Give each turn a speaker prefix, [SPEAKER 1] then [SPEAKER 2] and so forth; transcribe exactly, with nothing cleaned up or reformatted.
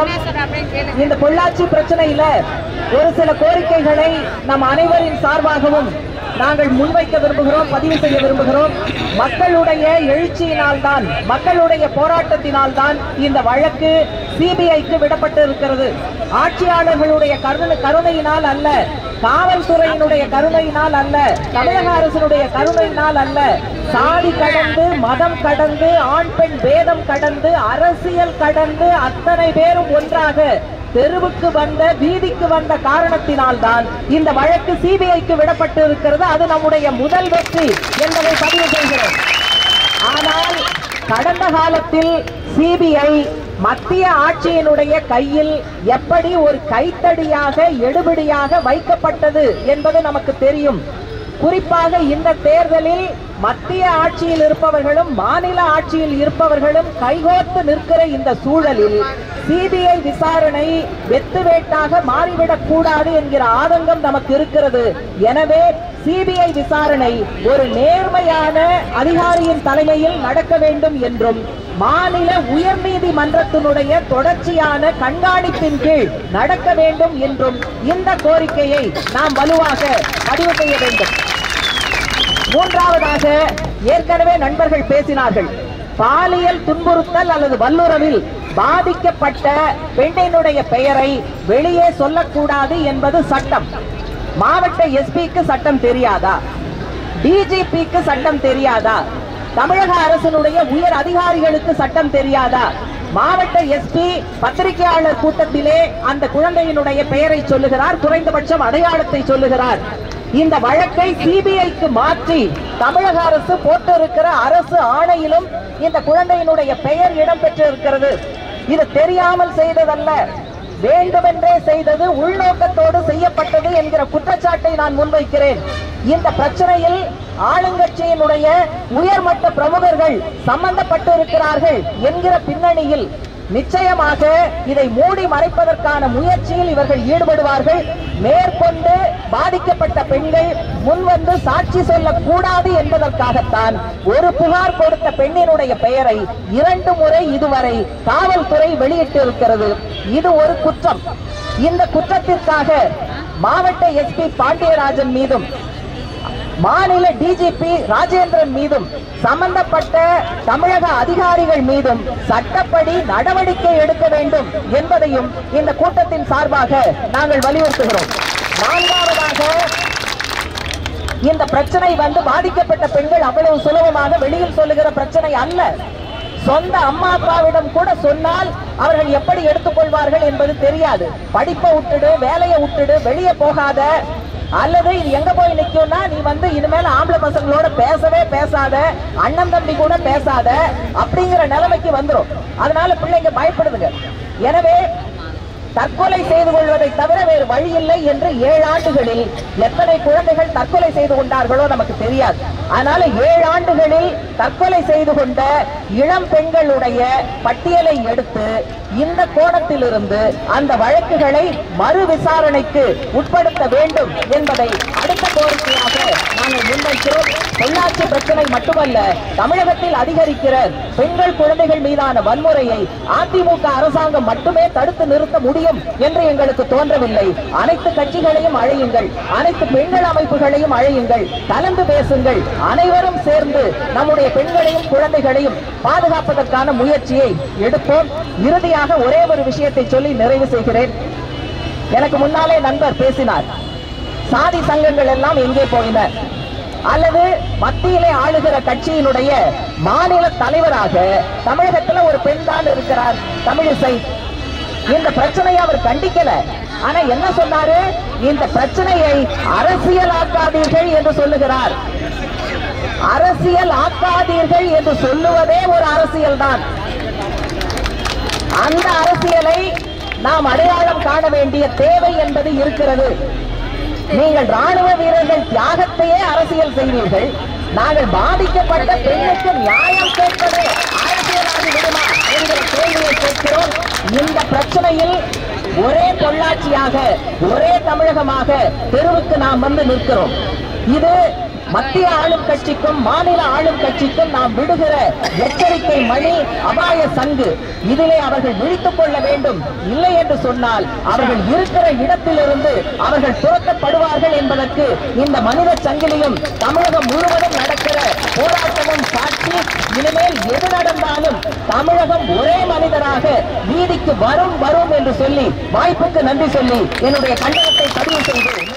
[SPEAKER 1] விரும்புகிறோம். இந்த பொள்ளாச்சி பிரச்சனையில ஒரு சில கோரிக்கைகளை நம் அனைவரின் சார்பாகவும் நாங்கள் முன்வைக்க விரும்புகிறோம், பதிவு செய்ய விரும்புகிறோம். மக்களுடைய எழுச்சியினால் தான், மக்களுடைய போராட்டத்தினால் தான் இந்த வழக்கு சிபிஐக்கு விடப்பட்டு இருக்கிறது. ஆட்சியாளர்களுடைய கருணை கருணையினால் அல்ல, காவல்துறையினுடைய கருணையினால் அல்ல, தமிழக அரசினுடைய கருணையினால் அல்ல. சாதி கடந்து, மதம் கடந்து, ஆண் பெண் பேதம் கடந்து, அரசியல் கடந்து அத்தனை பேரும் ஒன்றாக தெருவுக்கு வந்த, வீதிக்கு வந்த காரணத்தினால் தான் இந்த வழக்கு சிபிஐக்கு விடப்பட்டு இருக்கிறது. அது நம்முடைய முதல் வெற்றி என்பதை பதிவு செய்கிறோம். ஆனால் கடந்த காலத்தில் சிபிஐ மத்திய ஆட்சியினுடைய கையில் எப்படி ஒரு கைத்தடியாக, எடுபிடியாக வைக்கப்பட்டது என்பது நமக்கு தெரியும். குறிப்பாக இந்த தேர்தலில் மத்திய ஆட்சியில் இருப்பவர்களும் மாநில ஆட்சியில் இருப்பவர்களும் கைகோர்த்து நிற்கிற இந்த சூழலில் சிபிஐ விசாரணை வெத்து வேட்டாக மாறிவிடக் கூடாது என்கிற ஆதங்கம் நமக்கு இருக்கிறது. எனவே சிபிஐ விசாரணை ஒரு நேர்மையான அதிகாரியின் தலைமையில் நடக்க வேண்டும் என்றும், மாநில உயர்நீதிமன்றத்தினுடைய தொடர்ச்சியான கண்காணிப்பின் கீழ் நடக்க வேண்டும் என்றும் இந்த கோரிக்கையை நாம் வலுவாக பதிவு செய்ய வேண்டும். மூன்றாவதாக, ஏற்கனவே நண்பர்கள் பேசினார்கள், பாலியல் துன்புறுத்தல் அல்லது வல்லுறவில் பாதிக்கப்பட்ட பெண்ணினுடைய பெயரை வெளியே சொல்லக்கூடாது என்பது சட்டம். மாவட்ட எஸ்பிக்கு சட்டம் தெரியாதா? டிஜிபிக்கு சட்டம் தெரியாதா? தமிழக அரசினுடைய உயர் அதிகாரிகளுக்கு சட்டம் தெரியாதா? மாவட்ட எஸ்பி பத்திரிகையாளர் கூட்டத்திலே அந்த குழந்தையினுடைய பெயரை சொல்லுகிறார், குறைந்தபட்சம் அடையாளத்தை சொல்லுகிறார். இந்த வழக்கை சிபிஐக்கு மாற்றி தமிழக அரசு போட்டிருக்கிற அரசு ஆணையிலும் இந்த குழந்தையினுடைய பெயர் இடம்பெற்று இருக்கிறது. இது தெரியாமல் செய்ததல்ல, வேண்டுமென்றே செய்தது, உள்நோக்கத்தோடு செய்யப்பட்டது என்கிற குற்றச்சாட்டை நான் முன்வைக்கிறேன். இந்த பிரச்சனையில் ஆளுங்கட்சியினுடைய உயர்மட்ட பிரமுகர்கள் சம்பந்தப்பட்டு இருக்கிறார்கள் என்கிற பின்னணியில் நிச்சயமாக இதை மூடி மறைப்பதற்கான முயற்சியில் இவர்கள் ஈடுபடுவார்கள். மேற்கொண்டு பாதிக்கப்பட்ட பெண்கள் முன்வந்து சாட்சி சொல்லக்கூடாது என்பதற்காகத்தான் ஒரு புகார் கொடுத்த பெண்ணினுடைய பெயரை இரண்டு முறை இதுவரை காவல்துறை வெளியிட்டு இருக்கிறது. இது ஒரு குற்றம். இந்த குற்றத்திற்காக மாவட்ட எஸ்பி பாண்டியராஜன் மீதும் மாநில டிஜிபி ராஜேந்திரன் மீதும் சம்பந்தப்பட்ட தமிழக அதிகாரிகள் மீதும் சட்டப்படி நடவடிக்கை எடுக்க வேண்டும் என்பதையும் இந்த கூட்டத்தின் சார்பாக நாங்கள் வலியுறுத்துகிறோம். நான்காவதாக, இந்த பிரச்சனை வந்து பாதிக்கப்பட்ட பெண்கள் அவ்வளவு சுலபமாக வெளியில் சொல்லுகிற பிரச்சனை அல்ல. சொந்த அம்மா அப்பாவிடம் கூட சொன்னால் அவர்கள் எப்படி எடுத்துக்கொள்வார்கள் என்பது தெரியாது. படிப்பை விட்டுடு, வேலையை விட்டுடு, வெளியே போகாத, அல்லது இது எங்க போய் நிக்கும்னா நீ வந்து இனிமேல் ஆம்பளை பசங்களோட பேசவே பேசாத, அண்ணன் தம்பி கூட பேசாத அப்படிங்கிற நிலைமைக்கு வந்துரும். அதனால பிள்ளைங்க பயப்படுதுங்க. எனவே தற்கொலை செய்து கொள்வதை தவிர வேறு வழி இல்லை என்று ஏழு ஆண்டுகளில் எத்தனை குழந்தைகள் தற்கொலை செய்து கொண்டார்களோ நமக்கு தெரியாது. அதனால ஏழு ஆண்டுகளில் தற்கொலை செய்து கொண்ட இளம் பெண்களுடைய பட்டியலை எடுத்து இந்த கோணத்திலிருந்து அந்த வழக்குகளை மறு விசாரணைக்கு உட்படுத்த வேண்டும் என்பதை அடுத்த கோரிக்கையாக நாங்கள் முன்வைக்கிறோம். பொள்ளாச்சி பிரச்சனை மட்டுமல்ல, தமிழகத்தில் அதிகரிக்கிற பெண்கள் குழந்தைகள் மீதான வன்முறையை அதிமுக அரசாங்கம் மட்டுமே தடுத்து நிறுத்த முடியும் என்று எங்களுக்கு தோன்றவில்லை. அனைத்து கட்சிகளையும் அழையுங்கள், அனைத்து பெண்கள் அமைப்புகளையும் அழையுங்கள், கலந்து பேசுங்கள். அனைவரும் சேர்ந்து நம்முடைய பெண்களையும் குழந்தைகளையும் பாதுகாப்பதற்கான முயற்சியை எடுப்போம். இறுதியாக ஒரே ஒரு விஷயத்தை சொல்லி நிறைவு செய்கிறேன். எனக்கு முன்னாலே நண்பர் பேசினார், சாதி சங்கங்கள் எல்லாம் எங்கே போயின, அல்லது மத்தியிலே ஆளுகிற கட்சியினுடைய மாநில தலைவராக தமிழகத்தில் ஒரு பெண் தான் இருக்கிறார், தமிழிசை. இந்த பிரச்சனையை அவர் கண்டிக்கல. ஆனா என்ன சொன்னாரு, இந்த பிரச்சனையை அரசியல் ஆக்காதீர்கள் என்று சொல்லுகிறார். அரசியல் ஆக்காதீர்கள் என்று சொல்லுவதே ஒரு அரசியல் தான். அந்த அரசியலை நாம் அடையாளம் காண வேண்டிய தேவை என்பது இருக்கிறது. நீங்கள் ராணுவ வீரர்கள் தியாகத்தையே அரசியல் செய்வீர்கள், நாங்கள் பாதிக்கப்பட்ட பெண்ணுக்கு நியாயம் கேட்பது அரசியலாகி விடுமா என்கிற கேள்வியை கேட்கிறோம். இந்த பிரச்சனையில் ஒரே பொள்ளாச்சியாக, ஒரே தமிழகமாக தெருவுக்கு நாம் வந்து நிற்கிறோம். இது மத்திய ஆளும் கட்சிக்கும் மாநில ஆளும் கட்சிக்கும் நாம் விடுகிற எச்சரிக்கை மணி, அபாய சங்கு. இதிலே அவர்கள் விழித்துக் கொள்ள வேண்டும். இல்லை என்று சொன்னால் அவர்கள் இருக்கிற இடத்திலிருந்து அவர்கள் துரத்தப்படுவார்கள் என்பதற்கு இந்த மனித சங்கிலியும் தமிழகம் முழுவதும் நடக்கிற போராட்டமும் சாட்சி. இனிமேல் எது நடந்தாலும் தமிழகம் ஒரே மனிதராக வீதிக்கு வரும் வரும் என்று சொல்லி வாய்ப்புக்கு நன்றி சொல்லி என்னுடைய கண்டனத்தை பதிவு செய்து